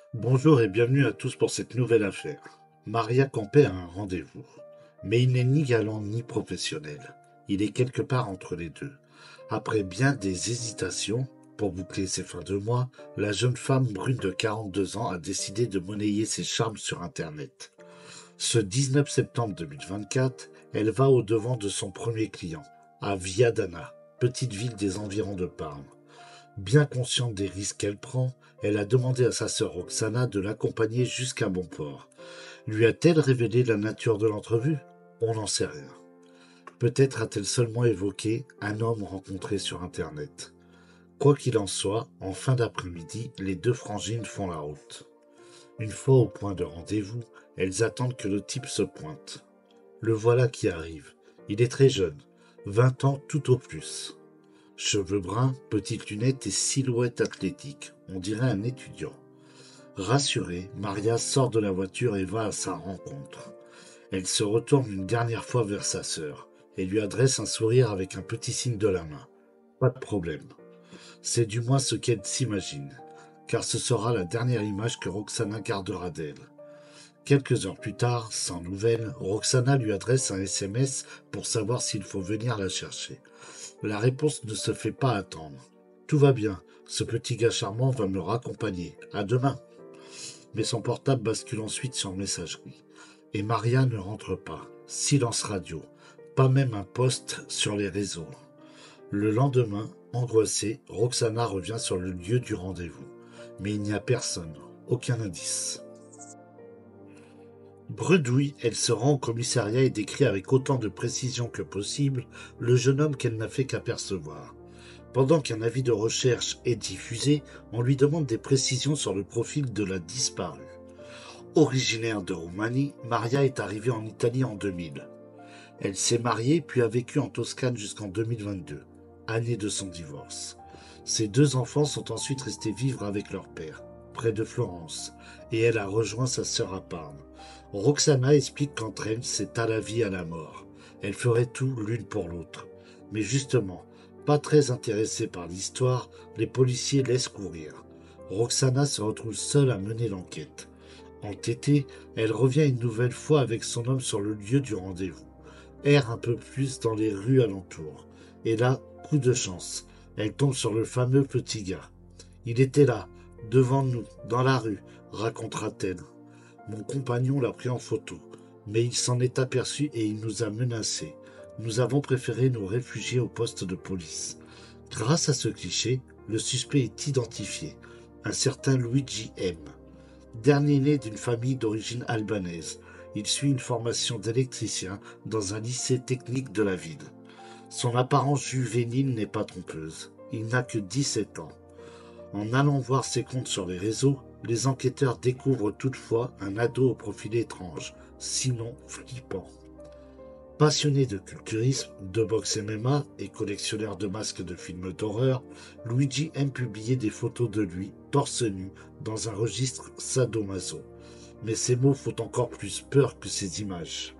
Bonjour et bienvenue à tous pour cette nouvelle affaire. Maria campait à un rendez-vous. Mais il n'est ni galant ni professionnel. Il est quelque part entre les deux. Après bien des hésitations, pour boucler ses fins de mois, la jeune femme brune de 42 ans a décidé de monnayer ses charmes sur Internet. Ce 19 septembre 2024, elle va au-devant de son premier client, à Viadana, petite ville des environs de Parme. Bien consciente des risques qu'elle prend, elle a demandé à sa sœur Roxana de l'accompagner jusqu'à Bonport. Lui a-t-elle révélé la nature de l'entrevue? On n'en sait rien. Peut-être a-t-elle seulement évoqué un homme rencontré sur Internet. Quoi qu'il en soit, en fin d'après-midi, les deux frangines font la route. Une fois au point de rendez-vous, elles attendent que le type se pointe. Le voilà qui arrive. Il est très jeune, 20 ans tout au plus. Cheveux bruns, petites lunettes et silhouette athlétique. On dirait un étudiant. Rassurée, Maria sort de la voiture et va à sa rencontre. Elle se retourne une dernière fois vers sa sœur et lui adresse un sourire avec un petit signe de la main. Pas de problème. C'est du moins ce qu'elle s'imagine, car ce sera la dernière image que Roxana gardera d'elle. Quelques heures plus tard, sans nouvelles, Roxana lui adresse un SMS pour savoir s'il faut venir la chercher. La réponse ne se fait pas attendre. Tout va bien, ce petit gars charmant va me raccompagner. À demain. Mais son portable bascule ensuite sur messagerie. Et Maria ne rentre pas. Silence radio. Pas même un post sur les réseaux. Le lendemain, angoissée, Roxana revient sur le lieu du rendez-vous. Mais il n'y a personne. Aucun indice. Bredouille, elle se rend au commissariat et décrit avec autant de précision que possible le jeune homme qu'elle n'a fait qu'apercevoir. Pendant qu'un avis de recherche est diffusé, on lui demande des précisions sur le profil de la disparue. Originaire de Roumanie, Maria est arrivée en Italie en 2000. Elle s'est mariée puis a vécu en Toscane jusqu'en 2022, année de son divorce. Ses deux enfants sont ensuite restés vivre avec leur père, près de Florence, et elle a rejoint sa sœur à Parme. Roxana explique qu'entre elles, c'est à la vie, à la mort. Elles feraient tout l'une pour l'autre. Mais justement, pas très intéressée par l'histoire, les policiers laissent courir. Roxana se retrouve seule à mener l'enquête. Entêtée, elle revient une nouvelle fois avec son homme sur le lieu du rendez-vous. Erre un peu plus dans les rues alentours. Et là, coup de chance, elle tombe sur le fameux petit gars. Il était là, devant nous, dans la rue, racontera-t-elle. Mon compagnon l'a pris en photo, mais il s'en est aperçu et il nous a menacés. Nous avons préféré nous réfugier au poste de police. Grâce à ce cliché, le suspect est identifié, un certain Luigi M. Dernier-né d'une famille d'origine albanaise, il suit une formation d'électricien dans un lycée technique de la ville. Son apparence juvénile n'est pas trompeuse. Il n'a que 17 ans. En allant voir ses comptes sur les réseaux, les enquêteurs découvrent toutefois un ado au profil étrange, sinon flippant. Passionné de culturisme, de boxe MMA et collectionneur de masques de films d'horreur, Luigi aime publier des photos de lui, torse nu, dans un registre sadomaso. Mais ces mots font encore plus peur que ces images.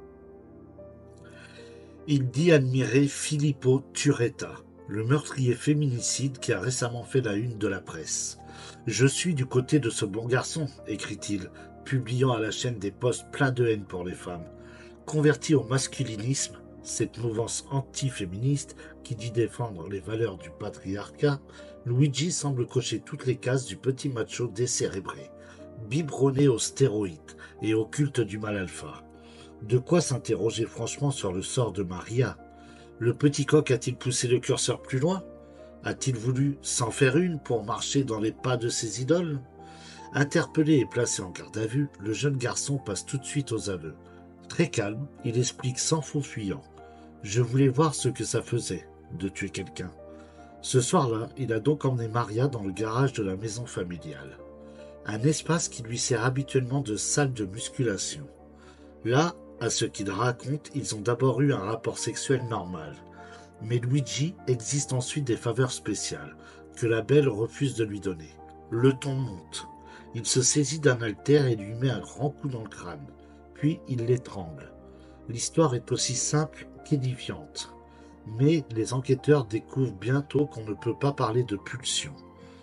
Il dit admirer Filippo Turetta, le meurtrier féminicide qui a récemment fait la une de la presse. Je suis du côté de ce bon garçon, écrit-il, publiant à la chaîne des posts pleins de haine pour les femmes. Converti au masculinisme, cette mouvance anti-féministe qui dit défendre les valeurs du patriarcat, Luigi semble cocher toutes les cases du petit macho décérébré, biberonné aux stéroïdes et au culte du mal alpha. De quoi s'interroger franchement sur le sort de Maria. Le petit coq a-t-il poussé le curseur plus loin? A-t-il voulu s'en faire une pour marcher dans les pas de ses idoles? Interpellé et placé en garde à vue, le jeune garçon passe tout de suite aux aveux. Très calme, il explique sans faux fuyant. Je voulais voir ce que ça faisait, de tuer quelqu'un. Ce soir-là, il a donc emmené Maria dans le garage de la maison familiale. Un espace qui lui sert habituellement de salle de musculation. Là, à ce qu'il raconte, ils ont d'abord eu un rapport sexuel normal. Mais Luigi existe ensuite des faveurs spéciales, que la belle refuse de lui donner. Le ton monte. Il se saisit d'un haltère et lui met un grand coup dans le crâne. Puis il l'étrangle. L'histoire est aussi simple qu'édifiante. Mais les enquêteurs découvrent bientôt qu'on ne peut pas parler de pulsion.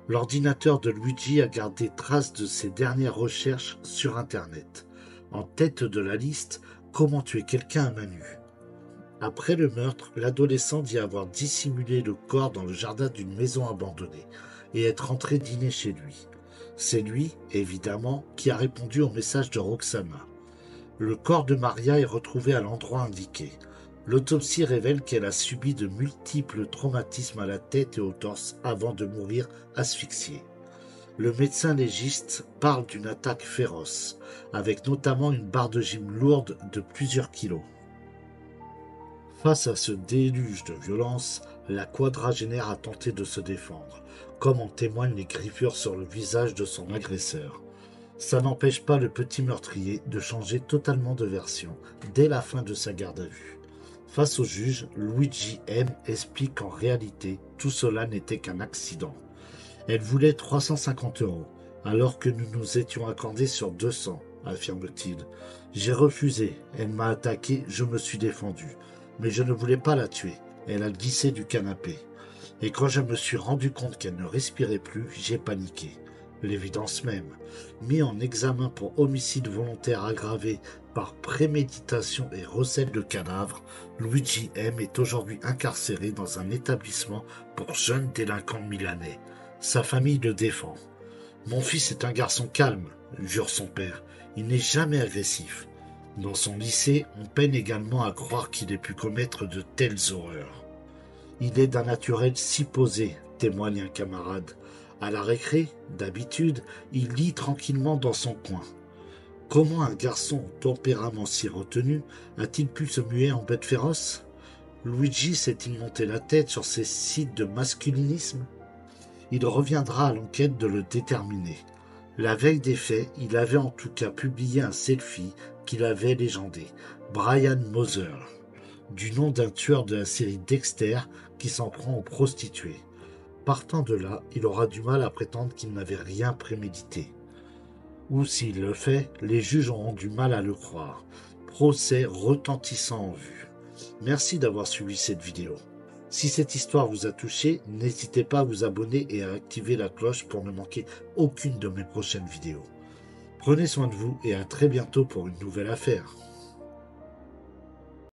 L'ordinateur de Luigi a gardé trace de ses dernières recherches sur Internet. En tête de la liste, comment tuer quelqu'un à main nue. Après le meurtre, l'adolescent dit avoir dissimulé le corps dans le jardin d'une maison abandonnée et être rentré dîner chez lui. C'est lui, évidemment, qui a répondu au message de Roxana. Le corps de Maria est retrouvé à l'endroit indiqué. L'autopsie révèle qu'elle a subi de multiples traumatismes à la tête et au torse avant de mourir asphyxiée. Le médecin légiste parle d'une attaque féroce, avec notamment une barre de gym lourde de plusieurs kilos. Face à ce déluge de violence, la quadragénaire a tenté de se défendre, comme en témoignent les griffures sur le visage de son agresseur. Ça n'empêche pas le petit meurtrier de changer totalement de version dès la fin de sa garde à vue. Face au juge, Luigi M explique qu'en réalité, tout cela n'était qu'un accident. Elle voulait 350 €, alors que nous nous étions accordés sur 200, affirme-t-il. J'ai refusé, elle m'a attaqué, je me suis défendu. Mais je ne voulais pas la tuer, elle a glissé du canapé. Et quand je me suis rendu compte qu'elle ne respirait plus, j'ai paniqué. L'évidence même. Mis en examen pour homicide volontaire aggravé par préméditation et recel de cadavre, Luigi M est aujourd'hui incarcéré dans un établissement pour jeunes délinquants milanais. Sa famille le défend. Mon fils est un garçon calme, jure son père. Il n'est jamais agressif. Dans son lycée, on peine également à croire qu'il ait pu commettre de telles horreurs. Il est d'un naturel si posé, témoigne un camarade. À la récré, d'habitude, il lit tranquillement dans son coin. Comment un garçon au tempérament si retenu a-t-il pu se muer en bête féroce? Luigi s'est-il monté la tête sur ces sites de masculinisme? Il reviendra à l'enquête de le déterminer. La veille des faits, il avait en tout cas publié un selfie qu'il avait légendé, Brian Moser, du nom d'un tueur de la série Dexter qui s'en prend aux prostituées. Partant de là, il aura du mal à prétendre qu'il n'avait rien prémédité. Ou s'il le fait, les juges auront du mal à le croire. Procès retentissant en vue. Merci d'avoir suivi cette vidéo. Si cette histoire vous a touché, n'hésitez pas à vous abonner et à activer la cloche pour ne manquer aucune de mes prochaines vidéos. Prenez soin de vous et à très bientôt pour une nouvelle affaire.